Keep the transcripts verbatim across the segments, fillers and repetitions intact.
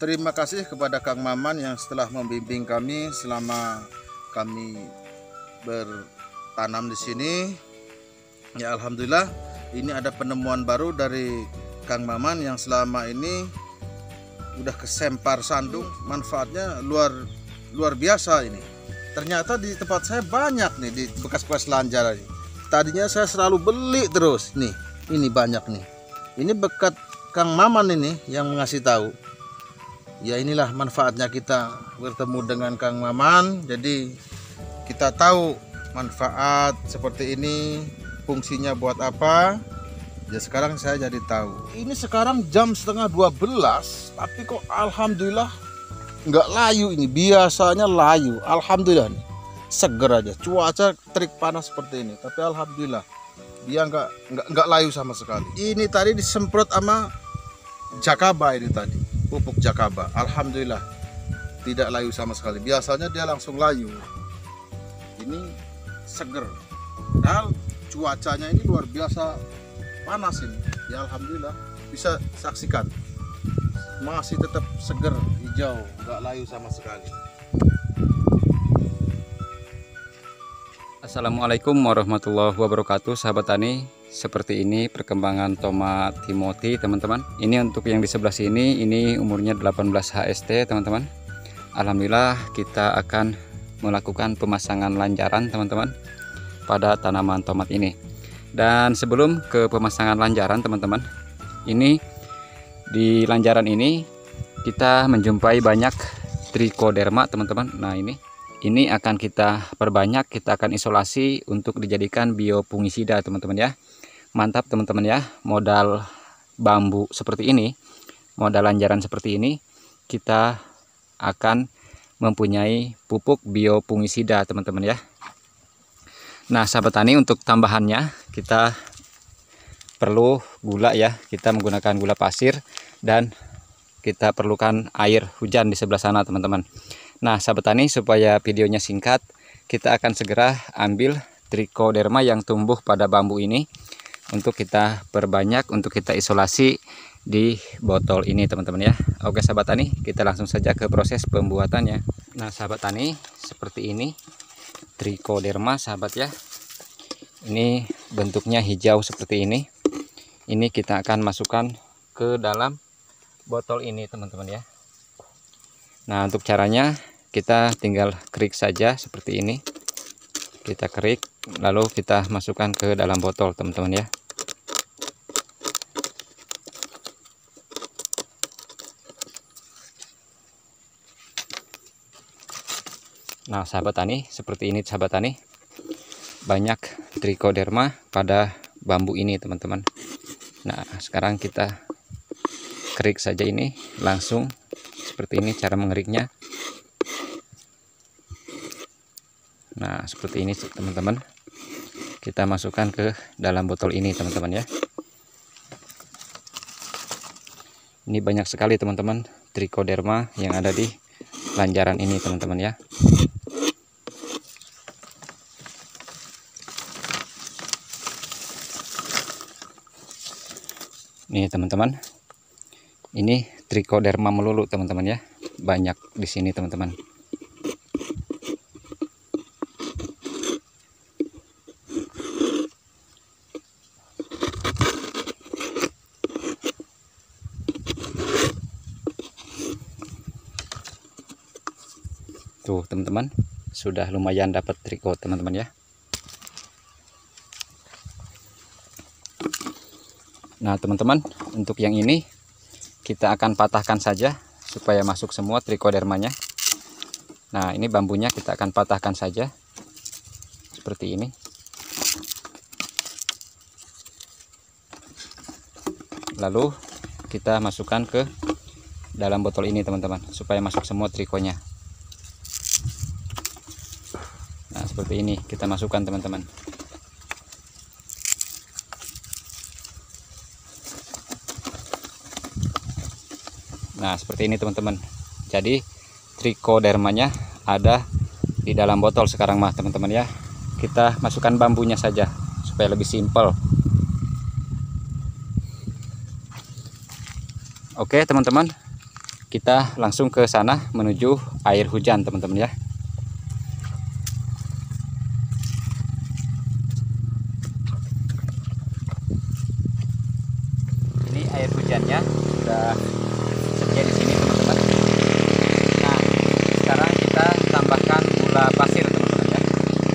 Terima kasih kepada Kang Maman yang setelah membimbing kami selama kami bertanam di sini. Ya alhamdulillah, ini ada penemuan baru dari Kang Maman yang selama ini udah kesempar sandung, manfaatnya luar luar biasa ini. Ternyata di tempat saya banyak nih di bekas-bekas lanjar ini. Tadinya saya selalu beli terus nih, ini banyak nih. Ini berkat Kang Maman ini yang mengasih tahu. Ya inilah manfaatnya kita bertemu dengan Kang Maman. Jadi kita tahu manfaat seperti ini, fungsinya buat apa. Ya sekarang saya jadi tahu. Ini sekarang jam setengah dua belas, tapi kok alhamdulillah nggak layu ini. Biasanya layu, alhamdulillah nih, seger aja. Cuaca terik panas seperti ini, tapi alhamdulillah dia nggak nggak nggak layu sama sekali. Ini tadi disemprot sama jakaba ini tadi, pupuk jakaba. Alhamdulillah tidak layu sama sekali. Biasanya dia langsung layu. Ini seger. Padahal cuacanya ini luar biasa panas ini. Ya alhamdulillah bisa saksikan masih tetap seger, hijau, nggak layu sama sekali. Assalamualaikum warahmatullahi wabarakatuh, sahabat tani. Seperti ini perkembangan tomat Timothy, teman-teman. Ini untuk yang di sebelah sini, ini umurnya delapan belas H S T, teman-teman. Alhamdulillah kita akan melakukan pemasangan lanjaran, teman-teman, pada tanaman tomat ini. Dan sebelum ke pemasangan lanjaran, teman-teman, ini di lanjaran ini kita menjumpai banyak trichoderma, teman-teman. Nah ini ini akan kita perbanyak, kita akan isolasi untuk dijadikan biofungisida, teman-teman ya. Mantap teman-teman ya, modal bambu seperti ini, modal lanjaran seperti ini, kita akan mempunyai pupuk biofungisida, teman-teman ya. Nah sahabat tani, untuk tambahannya kita perlu gula ya, kita menggunakan gula pasir dan kita perlukan air hujan di sebelah sana, teman-teman. Nah sahabat tani, supaya videonya singkat, kita akan segera ambil trichoderma yang tumbuh pada bambu ini untuk kita perbanyak, untuk kita isolasi di botol ini, teman-teman ya. Oke sahabat tani, kita langsung saja ke proses pembuatannya. Nah sahabat tani, seperti ini trichoderma, sahabat ya. Ini bentuknya hijau seperti ini. Ini kita akan masukkan ke dalam botol ini, teman-teman ya. Nah untuk caranya, kita tinggal kerik saja seperti ini. Kita kerik, lalu kita masukkan ke dalam botol, teman-teman ya. Nah sahabat tani, seperti ini sahabat tani, banyak trichoderma pada bambu ini, teman-teman. Nah sekarang kita kerik saja ini, langsung seperti ini cara mengeriknya. Nah seperti ini teman-teman, kita masukkan ke dalam botol ini, teman-teman ya. Ini banyak sekali teman-teman trichoderma yang ada di lanjaran ini, teman-teman ya. Nih teman-teman, ini trichoderma melulu, teman-teman ya. Banyak di sini, teman-teman. Tuh teman-teman, sudah lumayan dapat triko, teman-teman ya. Nah teman-teman, untuk yang ini kita akan patahkan saja supaya masuk semua trichodermanya. Nah ini bambunya kita akan patahkan saja seperti ini. Lalu kita masukkan ke dalam botol ini, teman-teman, supaya masuk semua trikonya. Nah seperti ini kita masukkan, teman-teman. Nah seperti ini teman-teman. Jadi trichodermanya ada di dalam botol sekarang mah, teman-teman ya. Kita masukkan bambunya saja supaya lebih simpel. Oke teman-teman, kita langsung ke sana menuju air hujan teman-teman ya. Ini air hujannya sudah tersedia di sini teman-teman. Nah, sekarang kita tambahkan gula pasir teman-teman ya.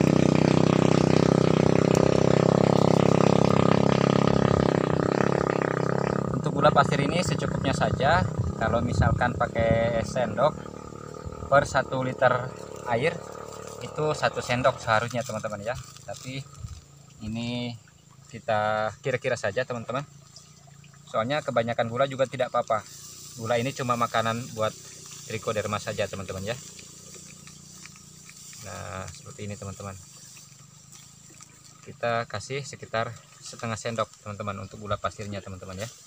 Untuk gula pasir ini secukupnya saja. Kalau misalkan pakai sendok per satu liter air itu satu sendok seharusnya teman-teman ya. Tapi ini kita kira-kira saja teman-teman. Soalnya kebanyakan gula juga tidak apa-apa. Gula ini cuma makanan buat trichoderma saja teman-teman ya. Nah seperti ini teman-teman. Kita kasih sekitar setengah sendok teman-teman untuk gula pasirnya teman-teman ya.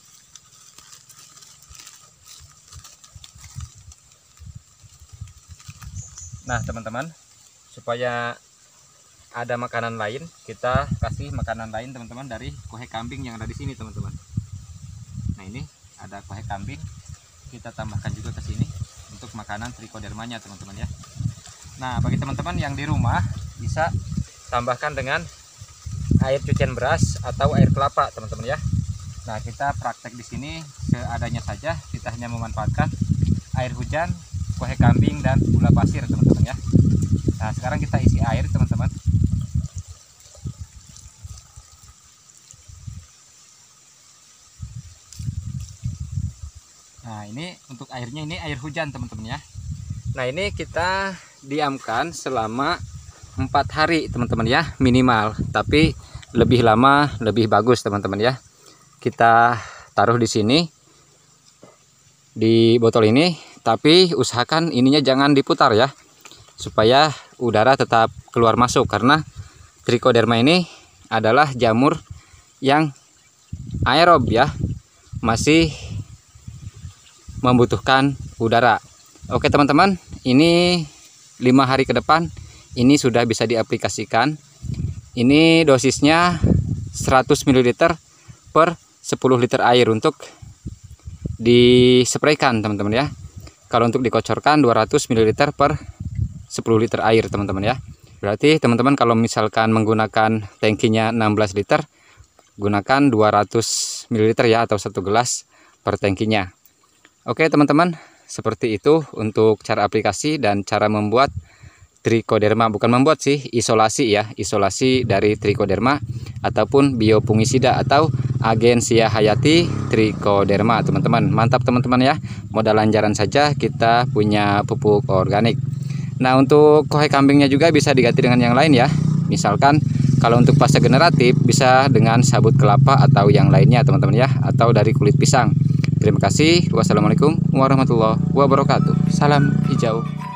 Nah teman-teman, supaya ada makanan lain, kita kasih makanan lain teman-teman dari kuhe kambing yang ada di sini teman-teman. Nah ini ada kuhe kambing, kita tambahkan juga ke sini untuk makanan trichodermanya teman-teman ya. Nah bagi teman-teman yang di rumah bisa tambahkan dengan air cucian beras atau air kelapa teman-teman ya. Nah kita praktek di sini seadanya saja, kita hanya memanfaatkan air hujan, kuhe kambing dan gula pasir teman-teman ya. Nah sekarang kita isi air teman-teman. Nah ini untuk airnya, ini air hujan teman-teman ya. Nah ini kita diamkan selama empat hari teman-teman ya minimal, tapi lebih lama lebih bagus teman-teman ya. Kita taruh di sini di botol ini, tapi usahakan ininya jangan diputar ya, supaya udara tetap keluar masuk, karena trichoderma ini adalah jamur yang aerob ya, masih membutuhkan udara. Oke teman-teman, ini lima hari ke depan ini sudah bisa diaplikasikan. Ini dosisnya seratus mililiter per sepuluh liter air untuk dispraykan teman-teman ya. Kalau untuk dikocorkan dua ratus mililiter per sepuluh liter air teman-teman ya. Berarti teman-teman kalau misalkan menggunakan tangkinya enam belas liter, gunakan dua ratus mililiter ya, atau satu gelas per tangkinya. Oke teman-teman, seperti itu untuk cara aplikasi dan cara membuat trichoderma, bukan membuat sih, isolasi ya, isolasi dari trichoderma ataupun biofungisida atau Agensia hayati trichoderma teman-teman. Mantap teman-teman ya, modal lanjaran saja kita punya pupuk organik. Nah untuk kuhe kambingnya juga bisa diganti dengan yang lain ya. Misalkan kalau untuk fase generatif bisa dengan sabut kelapa atau yang lainnya teman-teman ya, atau dari kulit pisang. Terima kasih. Wassalamualaikum warahmatullahi wabarakatuh. Salam hijau.